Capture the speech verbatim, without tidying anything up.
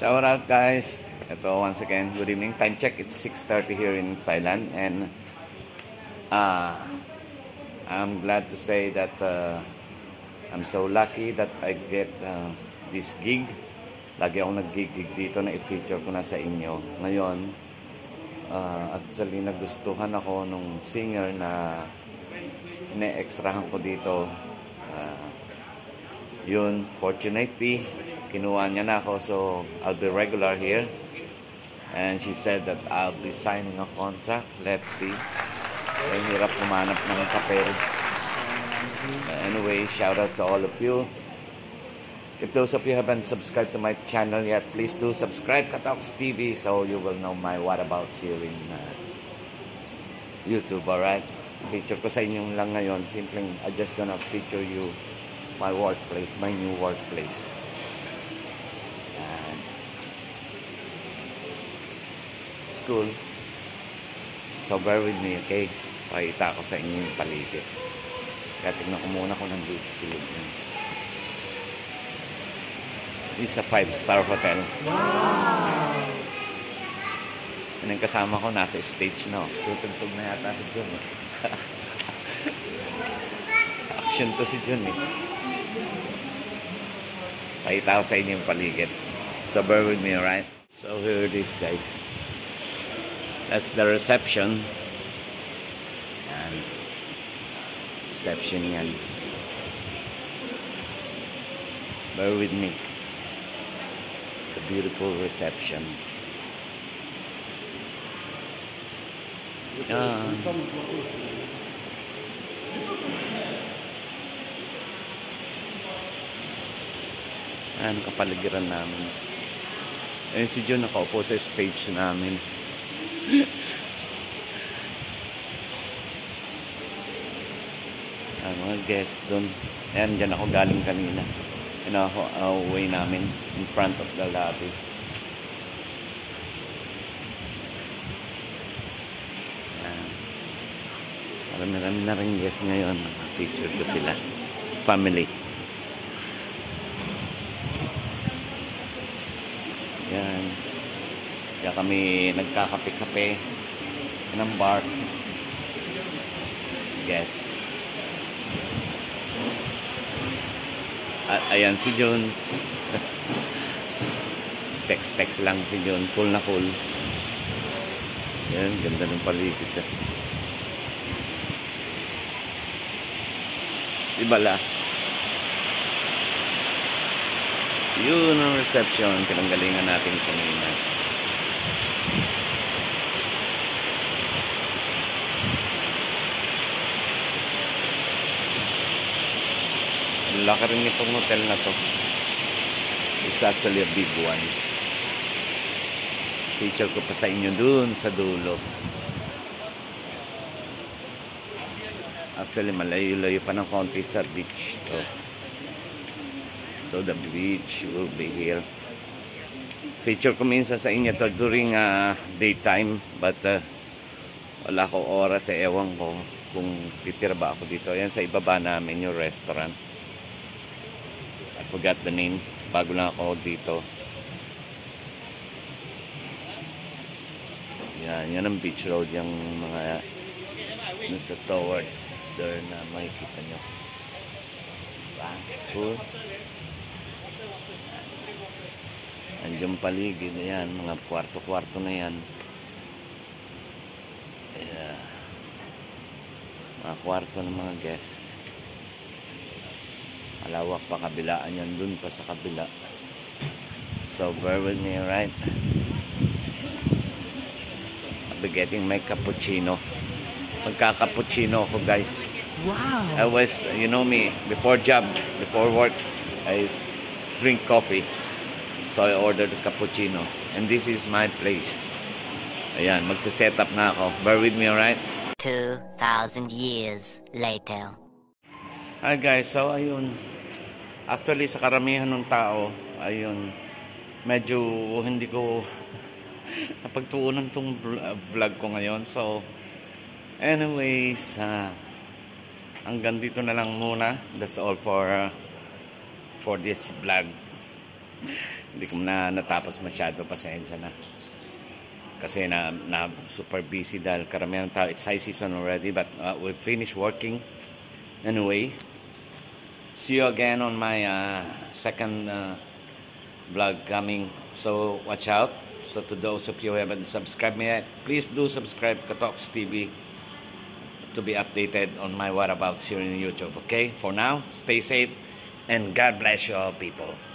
Shout out guys. Ito once again, good evening. Time check, it's six thirty here in Thailand, and uh, I'm glad to say that uh, I'm so lucky that I get uh, this gig. Lagi akong nag-gig dito na i-feature ko na sa inyo. Ngayon, uh, actually nagustuhan ako nung singer na ine-extrahan ko dito. Uh, yun, fortunately, kinuha niya na ako, so I'll be regular here. And she said that I'll be signing a contract. Let's see. So, hirap kumanap ng papel. Anyway, shout out to all of you. If those of you haven't subscribed to my channel yet, please do subscribe Katox T V so you will know my whereabouts here in uh, YouTube, alright? Feature ko sa inyong lang ngayon. Simpleng, I'm just gonna feature you my workplace, my new workplace. And cool. So bear with me, okay? Pakita ko sa inyo yung paligid. Kaya tignan ko muna kung nandito silog yun. It's a five star hotel. Wow! And yung kasama ko nasa stage na. Tutugtog na yata si Jun. Eh. Action to si Jun eh. Pakita ko sa inyo yung paligid. So bear with me, alright? So here it is, guys. That's the reception. Yan. Reception yan. Bear with me. It's a beautiful reception. Yan. Ayan, kapaligiran namin. Ayun si John nakaupo sa stage namin. Ayan, mga guests doon. Ayan, dyan ako galing kanina. Ayan ako, uh, way namin in front of the lobby. Ayan. Marami-rami na rin guests ngayon. Feature ko sila. Family. Yan. Kaya kami nagkakape-kape ng bar. Yes. At ayan si Jun. Text-text lang si Jun. Cool na cool. Yan. Ganda ng paligid. Ibala. Yun ang reception. Pinanggalingan natin kanina. Ang laki rin itong hotel na to. It's actually a big one. Feature ko pa sa inyo dun sa dulo. Actually malayo-layo pa ng konti sa beach to. So the beach will be here. Feature ko minsan sa inyo to during uh, daytime, but uh, wala ko oras, eh, ewan ko kung titira ba ako dito. Yan sa ibaba namin yung restaurant. I forgot the name. Bago lang ako dito. Yan, yan ang beach road, yung mga nasa towards there na makikita nyo. Diba? Cool. Andiyan paligid na yan, mga kwarto-kwarto na yan. Yeah. Mga kwarto ng mga guests. Malawak pa kabilaan yan, dun pa sa kabila. So bear with me, right? I'll be getting my cappuccino. Magka-cappuccino ako, guys. Wow! I was, you know me, before job, before work, I drink coffee. So I ordered a cappuccino. And this is my place. Ayan, magsiset up na ako. Bear with me, alright? two thousand years later. Hi guys, so ayun. Actually, sa karamihan ng tao, ayun, medyo hindi ko napagtuunan tong vlog ko ngayon. So, anyways, uh, hanggang dito na lang muna. That's all for, uh, for this vlog. Hindi ko na natapos masyado, pasensya na. Kasi na, na super busy dahil karamihan ng tao, it's high season already, but uh, we've finished working anyway. See you again on my uh, second uh, vlog coming, so watch out. So to those of you who haven't subscribed me yet, please do subscribe Katox T V to be updated on my whereabouts here in YouTube. Okay, for now, stay safe and God bless you all, people.